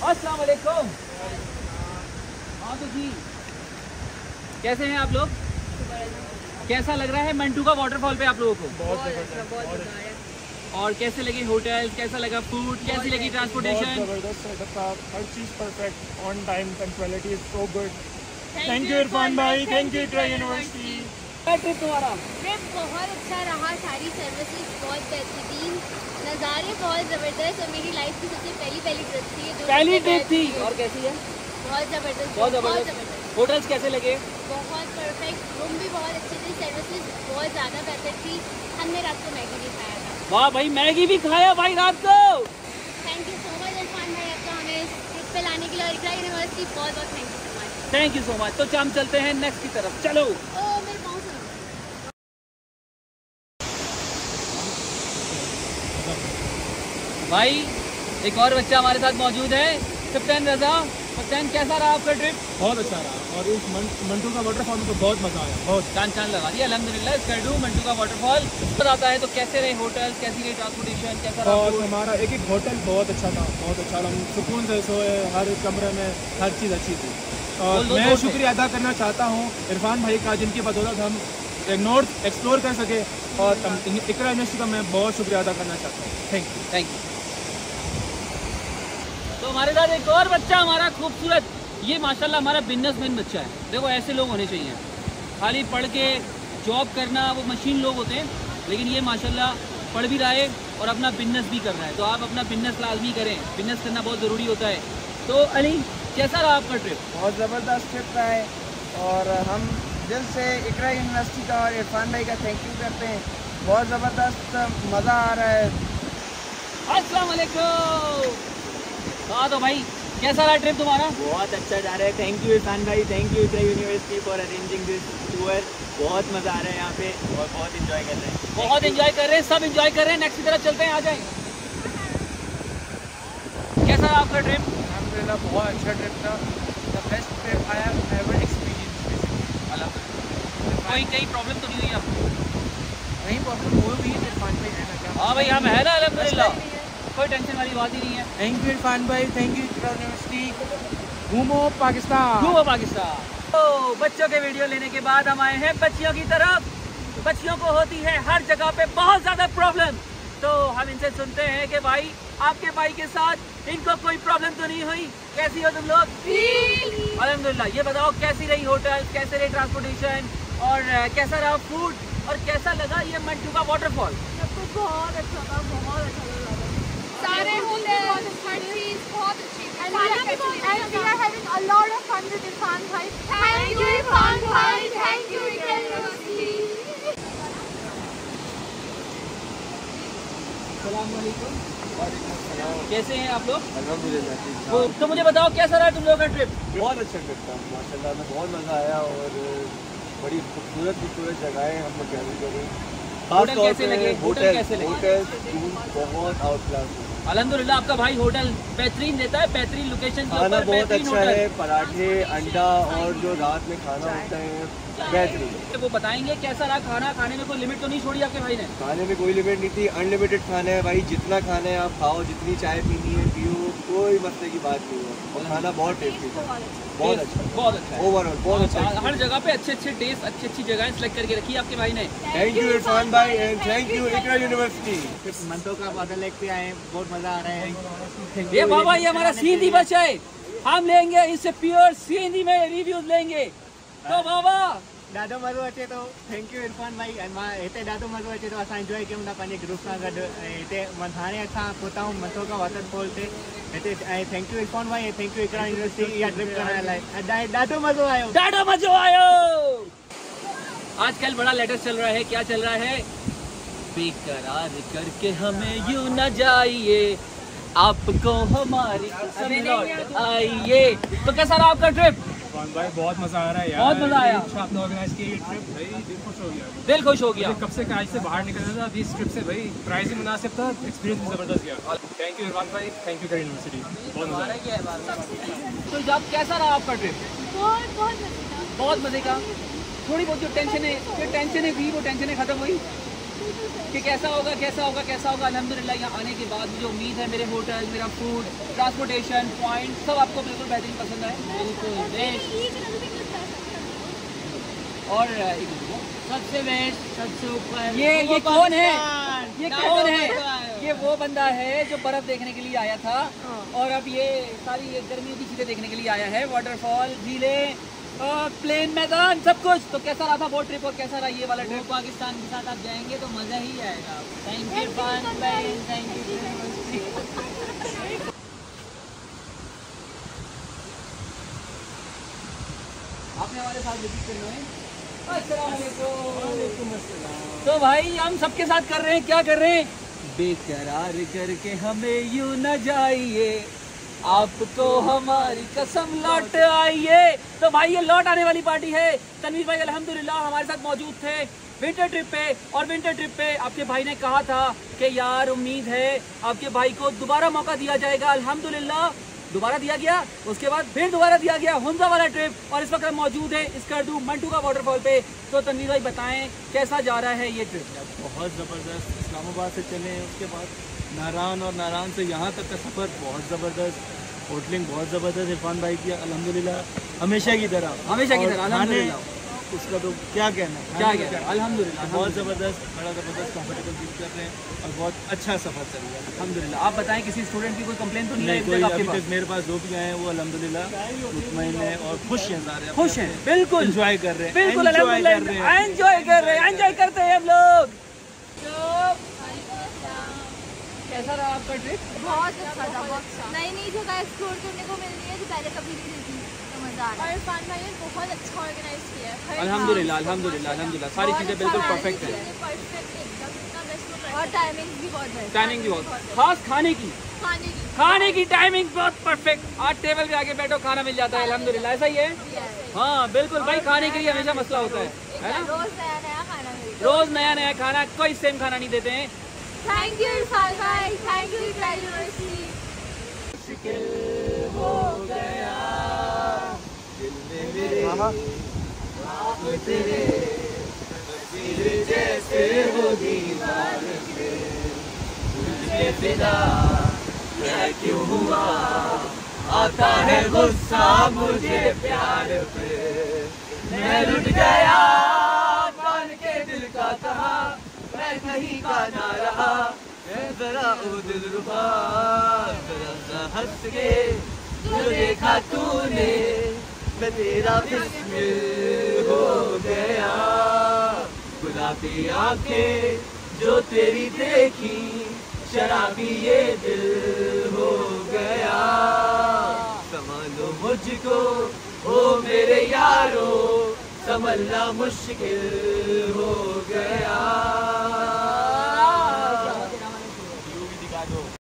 अस्सलाम वालेकुम। हाँ तो जी, कैसे हैं आप लोग? कैसा लग रहा है मंटू का वाटरफॉल पे आप लोगों को? बहुत अच्छा। और कैसे लगे होटल, कैसा लगा फूड, कैसी लगी ट्रांसपोर्टेशन? जबरदस्त सेटअप था, हर चीज़ perfect, on time, punctuality is so good. Thank you Irfan भाई, थैंक यू इकरा यूनिवर्सिटी। क्या ट्रिप तुम्हारा? ट्रिप बहुत अच्छा रहा, सारी सर्विसेज बहुत बेहतरीन, नज़ारे बहुत ज़बरदस्त और मेरी लाइफ की सबसे पहली ट्रिप थी। पहली ट्रिप थी और कैसी है? बहुत ज़बरदस्त, बहुत ज़बरदस्त। होटल्स कैसे लगे? बहुत परफेक्ट, रूम भी बहुत अच्छे थे, सर्विसेज बहुत ज़्यादा बेहतर थी। हमने रात को मैगी भी खाया था। वाह भाई, मैगी भी खाया भाई रात को। Thank you so much Irfan भाई, आपका हमें इस ट्रिप पे लाने के लिए और इकरा यूनिवर्सिटी बहुत बहुत thank you so much. Thank you so much. तो हम चलते हैं नेक्स्ट की तरफ, चलो। ओ मेरे पाँव से भाई एक और बच्चा हमारे साथ मौजूद है, कप्तान रजा। कप्तान, कैसा रहा आपका ट्रिप? बहुत अच्छा रहा और इस मंटू का वाटरफॉल में तो बहुत मजा आया, बहुत चांद लगा दिया अल्हम्दुलिल्लाह। स्कर्डू मंटू का वाटरफॉल आता है। तो कैसे रहे होटल, कैसी रही ट्रांसपोर्टेशन, कैसा रहा और food? हमारा एक होटल बहुत अच्छा था, बहुत अच्छा। हम सुकून से सोए, हर कमरे में हर चीज़ अच्छी थी। और दो मैं शुक्रिया अदा करना चाहता हूँ इरफान भाई का, जिनकी बदौलत हम नॉर्थ एक्सप्लोर कर सके। और इकरा यूनिवर्सिटी का मैं बहुत शुक्रिया अदा करना चाहता हूँ। Thank you. तो हमारे साथ एक और बच्चा हमारा खूबसूरत, ये माशाल्लाह हमारा बिजनेसमैन बच्चा है। देखो ऐसे लोग होने चाहिए, खाली पढ़ के जॉब करना वो मशीन लोग होते हैं, लेकिन ये माशाल्लाह पढ़ भी रहा है और अपना बिजनेस भी कर रहा है। तो आप अपना बिजनेस लाजमी करें, बिजनेस करना बहुत ज़रूरी होता है। तो अली, कैसा रहा आपका ट्रिप? बहुत ज़बरदस्त ट्रिप रहा है और हम दिल से इकरा यूनिवर्सिटी का और इरफान भाई का थैंक यू करते हैं। बहुत ज़बरदस्त मज़ा आ रहा है। अस्सलाम वालेकुम। हाँ तो भाई, कैसा रहा ट्रिप तुम्हारा? बहुत अच्छा जा रहा है। थैंक यू इरफान भाई, thank you Iqra University for arranging this tour. बहुत मज़ा आ रहा है यहाँ पे और बहुत इंजॉय कर रहे हैं। बहुत इंजॉय कर रहे हैं, सब इंजॉय कर रहे हैं। नेक्स्ट की तरफ चलते हैं, आ जाएं। कैसा रहा आपका ट्रिप? अल्हम्दुलिल्लाह बहुत अच्छा ट्रिप था, the best trip I have ever experience. कोई कहीं प्रॉब्लम तो नहीं हुई आपको? वही प्रॉब्लम हो भी है इरफान भाई रहना क्या? हाँ भाई, हम है ना अल्हम्दुलिल्लाह, कोई टेंशन वाली बात ही नहीं है। थैंक यू इरफान भाई, थैंक यू इकरा यूनिवर्सिटी। घूमो पाकिस्तान, घूमो पाकिस्तान। तो बच्चों के वीडियो लेने के बाद हम आए हैं बच्चियों की तरफ। बच्चियों को होती है हर जगह पे बहुत ज़्यादा प्रॉब्लम, तो हम इनसे सुनते हैं कि भाई आपके भाई के साथ इनको कोई प्रॉब्लम तो नहीं हुई? कैसी हो तुम लोग? अल्हम्दुलिल्लाह। ये बताओ कैसी रही होटल, कैसे रही ट्रांसपोर्टेशन और कैसा रहा फूड और कैसा लगा ये मंटू का वाटरफॉल? सब कुछ बहुत अच्छा था, बहुत अच्छा लगा। सारे होटल, हर चीज बहुत अच्छी थी। And we are having a lot of fun with Irfan bhai. Thank you Irfan bhai, thank you Ikra University. कैसे हैं आप लोग? अल्हम्दुलिल्लाह। तो मुझे बताओ कैसा रहा तुम लोगों का ट्रिप? बहुत अच्छा ट्रिप था माशाल्लाह, में बहुत मज़ा आया और बड़ी खूबसूरत जगहें हम लोग कैसे करें। होटल कैसे लगे? होटल कैसे लगे? होटल बहुत आउट क्लास है। अल्हम्दुलिल्लाह आपका भाई होटल बेहतरीन देता है, बेहतरीन लोकेशन के खाना ऊपर बहुत बेहतरीन अच्छा होटल। है, पराठे, अंडा और जो रात में खाना होता है बेहतरीन। वो बताएंगे कैसा रहा खाना? खाने में कोई लिमिट तो नहीं छोड़ी आपके भाई ने? खाने में कोई लिमिट नहीं थी, अनलिमिटेड खाना है भाई, जितना खाना है आप खाओ, जितनी चाय पीनी है पियो, कोई मसले की बात नहीं है। और खाना बहुत टेस्टी था, बहुत अच्छा, बहुत अच्छा है। ओवरऑल बहुत अच्छा। हर जगह पे अच्छे अच्छे टेस्ट, अच्छी अच्छी जगह सेलेक्ट करके रखी है आपके भाई ने। थैंक यू इरफान भाई and thank you Iqra University. मंटू का वाटर लेक पे आए, बहुत मज़ा आ रहा है। ये बाबा, ये हमारा सीधी बच्चा है, हम लेंगे इससे प्योर सीधी में रिव्यूज लेंगे। तो बाबा ॾाढो मज़ो अचे थो। थैंक यू इरफान भाई। ऐं मां हिते ॾाढो मज़ो अचे थो, असां इंजॉय कयूं था पंहिंजे ग्रुप सां गॾु। ऐं हिते हाणे असां पहुता आहियूं मंटू का वाटरफॉल ते हिते। ऐं थैंक यू इरफान भाई ऐं थैंक यू इकरा यूनिवर्सिटी इहा ट्रिप करण लाइ। ॾाढो मज़ो आयो, ज़्यादा मज़ो आयो। आजकल बड़ा लेटेस्ट चल रहा है, क्या चल रहा है? बेकरार करके हमें यूं न जाइए, आपको हमारी कसम लौट आइए। तो कैसा रहा आपका ट्रिप? भाई बहुत मज़ा आ रहा है यार, बहुत मज़ा आया। अच्छा आपने ऑर्गेनाइज किया ये ट्रिप, भाई दिल खुश हो गया। दिल खुश हो गया। मुझे कब से काज से बाहर निकलना था, अभी इस ट्रिप से भाई प्राइस भी मुनासिब था, एक्सपीरियंस भी ज़बरदस्त गया। थैंक यू इरफान भाई, थैंक यू इकरा यूनिवर्सिटी, बहुत मज़ा आया। तो जब कैसा रहा आपका ट्रिप? बहुत मजे का। बहुत मज़े का। थोड़ी बहुत जो टेंशन है थी वो टेंशनें खत्म हुई? कि कैसा होगा कैसा होगा कैसा होगा। अल्हम्दुलिल्लाह यहाँ आने के बाद मुझे उम्मीद है मेरे होटल, मेरा फूड, ट्रांसपोर्टेशन पॉइंट सब आपको बिल्कुल बेहतरीन पसंद आए। बिल्कुल बेस्ट। और सबसे बेस्ट, सबसे ऊपर ये कौन है? ये कौन है? ये वो बंदा है जो बर्फ देखने के लिए आया था और अब ये सारी गर्मियों की चीज़ें देखने के लिए आया है। वाटरफॉल, झीलें, प्लेन, मैदान, सब कुछ। तो कैसा रहा था वो ट्रिप और कैसा रहा ये वाला ट्रिप? पाकिस्तान के साथ आप जाएंगे तो मज़ा ही आएगा। थैंक यू इरफान भाई, थैंक यू। आपने हमारे साथ विजिट करना है। अस्सलाम वालेकुम। तो भाई हम सबके साथ कर रहे हैं, क्या कर रहे हैं? बेकरार करके हमें यूं न जाइए, आपको हमारी कसम लौट आइए। तो भाई ये लौट आने वाली पार्टी है। तनवीर भाई अल्हम्दुलिल्लाह हमारे साथ मौजूद थे विंटर ट्रिप पे। और विंटर ट्रिप पे आपके भाई ने कहा था कि यार उम्मीद है आपके भाई को दोबारा मौका दिया जाएगा। अल्हम्दुलिल्लाह दोबारा दिया गया, उसके बाद फिर दोबारा दिया गया हुंजा वाला ट्रिप। और इस वक्त हम मौजूद है स्कर्दू मंटू का वाटरफॉल पे। तो तनवीर भाई बताएं कैसा जा रहा है ये ट्रिप? बहुत ज़बरदस्त। इस्लामाबाद से चले, उसके बाद नारायण और नारायण से यहाँ तक का सफ़र बहुत ज़बरदस्त। होटलिंग बहुत ज़बरदस्त इरफान भाई की अल्हम्दुलिल्लाह, हमेशा की तरह अल्हम्दुलिल्लाह। उसका तो क्या कहना है, क्या कहना है? अल्हम्दुलिल्लाह बहुत ज़बरदस्त, बड़ा ज़बरदस्त कंफर्टेबल फील कर रहे हैं और बहुत अच्छा सफ़र चल रहा है अल्हम्दुलिल्लाह। आप बताएं किसी स्टूडेंट की कोई कंप्लेंट तो नहीं है कोई आपके अभी पास? तक मेरे पास जो भी आए हैं वो अल्हम्दुलिल्लाह मुतमईन है और खुश हैं सारे। खुश हैं, बिल्कुल एंजॉय कर रहे हैं, बिल्कुल एंजॉय कर रहे हैं। एंजॉय कर रहे हैं, एंजॉय करते हैं हम लोग। तो कैसा रहा आपका ट्रिप? बहुत अच्छा था, बहुत अच्छा। नई नई जगह एक्सप्लोर करने को मिल रही है जो पहले कभी नहीं देखी, तो मजा आ रहा है। और इरफान भाई ने बहुत अच्छा ऑर्गेनाइज किया है। अल्हम्दुलिल्लाह अल्हम्दुलिल्लाह अल्हम्दुलिल्लाह सारी चीज़ें बिल्कुल परफेक्ट हैं। परफेक्ट एकदम, इतना बेस्ट। और टाइमिंग भी बहुत बेस्ट। टाइमिंग भी बहुत खास, खाने की टाइमिंग बहुत परफेक्ट। आज टेबल पे आके बैठो, खाना मिल जाता है अल्हम्दुलिल्लाह। ऐसा ही है? हाँ बिल्कुल भाई, खाने के लिए हमेशा मसला होता है ना? रोज नया नया खाना मिलता है। रोज नया नया खाना, कोई सेम खाना नहीं देते हैं। थैंक यू इरफान भाई, थैंक यू इकरा यूनिवर्सिटी। हो गया दिल में मेरे तेरे तस्वीर जैसे हो दीवार पे, तुझे फिदा मैं क्यों हुआ, आता है गुस्सा मुझे प्यार पे। मैं लुट गया बन के दिल का कहा, मैं कहीं का ना रहा। जरा ओ दिलरुबा जरा सा हंस के जो देखा तूने, मैं तेरा बिस्मिल हो गया। गुलाबी आंखें जो तेरी देखी, शराबी ये दिल हो गया। संभालो मुझको ओ मेरे यारो, संभलना मुश्किल हो गया।